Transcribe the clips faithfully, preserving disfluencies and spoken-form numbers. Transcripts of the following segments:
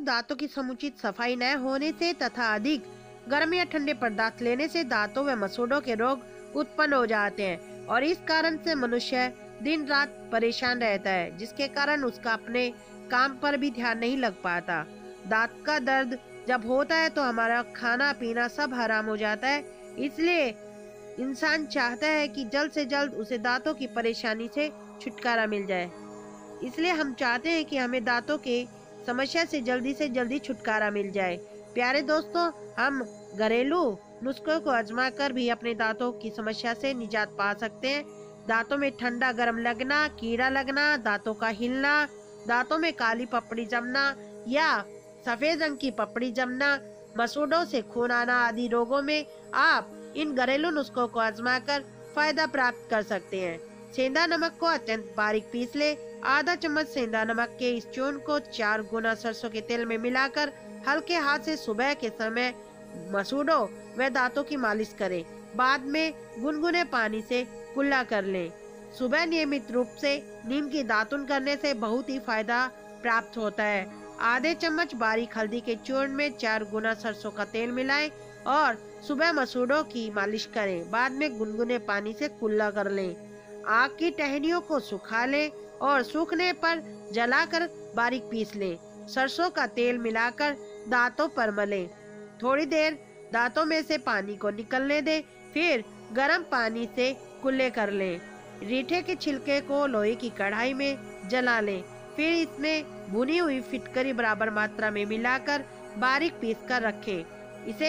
दांतों की समुचित सफाई न होने से तथा अधिक गर्म या ठंडे पदार्थ लेने से दांतों व मसूड़ों के रोग उत्पन्न हो जाते हैं और इस कारण से मनुष्य दिन रात परेशान रहता है, जिसके कारण उसका अपने काम पर भी ध्यान नहीं लग पाता। दांत का दर्द जब होता है तो हमारा खाना पीना सब हराम हो जाता है। इसलिए इंसान चाहता है कि जल्द से जल्द उसे दांतों की परेशानी से छुटकारा मिल जाए। इसलिए हम चाहते हैं कि हमें दांतों के समस्या से जल्दी से जल्दी छुटकारा मिल जाए। प्यारे दोस्तों, हम घरेलू नुस्खों को आजमा कर भी अपने दांतों की समस्या से निजात पा सकते हैं। दांतों में ठंडा गर्म लगना, कीड़ा लगना, दांतों का हिलना, दांतों में काली पपड़ी जमना या सफेद रंग की पपड़ी जमना, मसूड़ों से खून आना आदि रोगों में आप इन घरेलू नुस्खों को आजमा कर फायदा प्राप्त कर सकते हैं। सेंधा नमक को अत्यंत बारीक पीस ले। आधा चम्मच सेंधा नमक के इस चूर्ण को चार गुना सरसों के तेल में मिलाकर हल्के हाथ से सुबह के समय मसूड़ों व दांतों की मालिश करें। बाद में गुनगुने पानी से कुल्ला कर लें। सुबह नियमित रूप से नीम की दातुन करने से बहुत ही फायदा प्राप्त होता है। आधे चम्मच बारीक हल्दी के चूर्ण में चार गुना सरसों का तेल मिलाएं और सुबह मसूड़ों की मालिश करें। बाद में गुनगुने पानी से कुल्ला कर लें। आग की टहनियों को सुखा लें और सूखने पर जलाकर बारीक पीस लें। सरसों का तेल मिलाकर दांतों पर मलें। थोड़ी देर दांतों में से पानी को निकलने दें, फिर गर्म पानी से कुल्ले कर लें। रीठे के छिलके को लोहे की कढ़ाई में जला लें, फिर इसमें भुनी हुई फिटकरी बराबर मात्रा में मिलाकर बारीक पीस कर रखें। इसे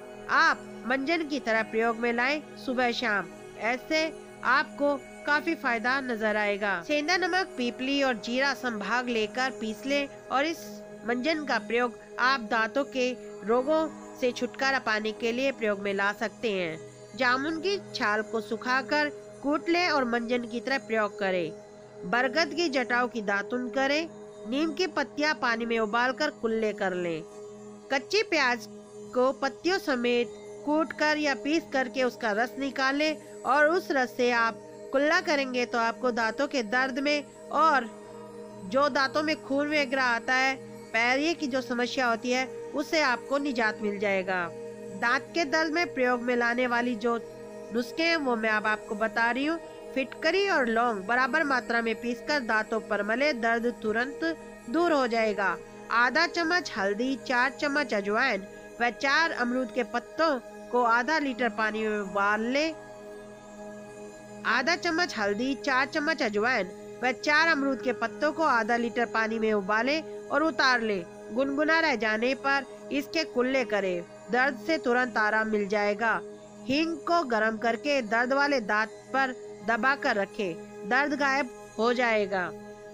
आप मंजन की तरह प्रयोग में लाएं सुबह शाम। ऐसे आपको काफी फायदा नजर आएगा। सेंधा नमक, पीपली और जीरा संभाग लेकर पीस लें और इस मंजन का प्रयोग आप दांतों के रोगों से छुटकारा पाने के लिए प्रयोग में ला सकते हैं। जामुन की छाल को सुखाकर कूट लें और मंजन की तरह प्रयोग करें। बरगद की जटाओं की दातुन करें। नीम की पत्तियां पानी में उबालकर कुल्ले कर लें। कच्ची प्याज को पत्तियों समेत कूट कर या पीस करके उसका रस निकालें और उस रस से आप कुल्ला करेंगे तो आपको दांतों के दर्द में और जो दांतों में खून वगैरह आता है, पैरिये की जो समस्या होती है, उससे आपको निजात मिल जाएगा। दांत के दर्द में प्रयोग में लाने वाली जो नुस्खे हैं वो मैं अब आपको बता रही हूँ। फिटकरी और लौंग बराबर मात्रा में पीसकर दांतों पर मले, दर्द तुरंत दूर हो जाएगा। आधा चम्मच हल्दी, चार चम्मच अजवाइन व चार अमरूद के पत्तों को आधा लीटर पानी में उबाल ले। आधा चम्मच हल्दी, चार चम्मच अजवाइन व चार अमरूद के पत्तों को आधा लीटर पानी में उबाले और उतार ले। गुनगुना रह जाने पर इसके कुल्ले करें। दर्द से तुरंत आराम मिल जाएगा। हींग को गर्म करके दर्द वाले दांत पर दबा कर रखें, दर्द गायब हो जाएगा।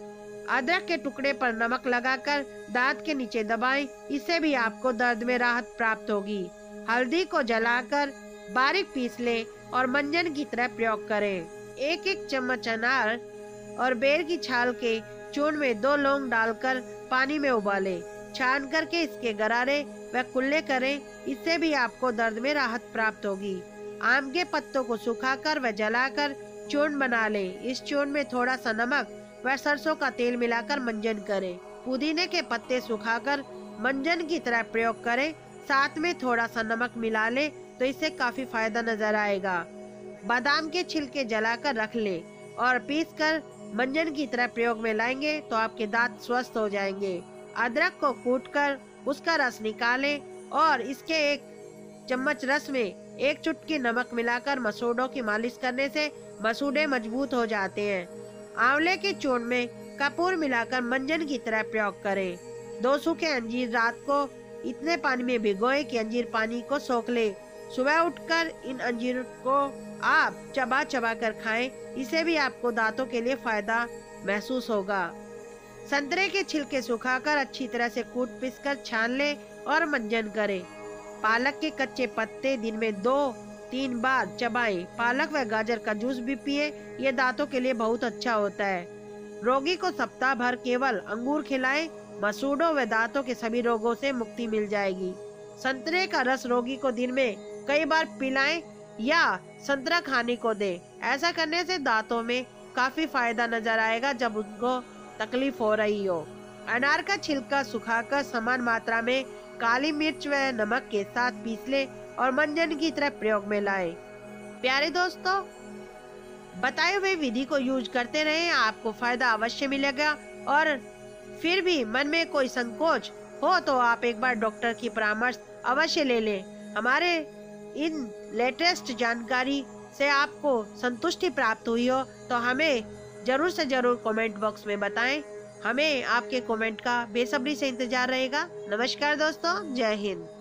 अदरक के टुकड़े पर नमक लगाकर दांत के नीचे दबाएं, इससे भी आपको दर्द में राहत प्राप्त होगी। हल्दी को जलाकर बारीक पीस लें और मंजन की तरह प्रयोग करें। एक एक चम्मच अनार और बेर की छाल के चूर्ण में दो लौंग डालकर पानी में उबालें। छान करके इसके गरारे व कुल्ले करें, इससे भी आपको दर्द में राहत प्राप्त होगी। आम के पत्तों को सुखाकर व जलाकर चूर्ण बना लें। इस चूर्ण में थोड़ा सा नमक व सरसों का तेल मिलाकर मंजन करें। पुदीने के पत्ते सुखाकर मंजन की तरह प्रयोग करें। साथ में थोड़ा सा नमक मिला लें तो इससे काफी फायदा नजर आएगा। बादाम के छिलके जलाकर रख लें और पीसकर मंजन की तरह प्रयोग में लाएंगे तो आपके दांत स्वस्थ हो जाएंगे। अदरक को कूटकर उसका रस निकालें और इसके एक चम्मच रस में एक चुटकी नमक मिलाकर मसूड़ों की मालिश करने से मसूड़े मजबूत हो जाते हैं। आंवले के चूर्ण में कपूर मिलाकर मंजन की तरह प्रयोग करें। दो सूखे अंजीर रात को इतने पानी में भिगोएं कि अंजीर पानी को सोख ले। सुबह उठकर इन अंजीर को आप चबा चबा कर खाएं, इससे भी आपको दांतों के लिए फायदा महसूस होगा। संतरे के छिलके सुखाकर अच्छी तरह से कूट पीसकर छान लें और मंजन करें। पालक के कच्चे पत्ते दिन में दो तीन बार चबाएं। पालक व गाजर का जूस भी पिए, ये दांतों के लिए बहुत अच्छा होता है। रोगी को सप्ताह भर केवल अंगूर खिलाएं, मसूड़ों व दांतों के सभी रोगों से मुक्ति मिल जाएगी। संतरे का रस रोगी को दिन में कई बार पिलाएं या संतरा खाने को दें। ऐसा करने से दांतों में काफी फायदा नजर आएगा जब उनको तकलीफ हो रही हो। अनार का छिलका सुखाकर समान मात्रा में काली मिर्च व नमक के साथ पीस ले और मंजन की तरह प्रयोग में लाएं। प्यारे दोस्तों, बताए हुए विधि को यूज करते रहें, आपको फायदा अवश्य मिलेगा। और फिर भी मन में कोई संकोच हो तो आप एक बार डॉक्टर की परामर्श अवश्य ले लें। हमारे इन लेटेस्ट जानकारी से आपको संतुष्टि प्राप्त हुई हो तो हमें जरूर से जरूर कमेंट बॉक्स में बताएं। हमें आपके कमेंट का बेसब्री से इंतजार रहेगा। नमस्कार दोस्तों, जय हिंद।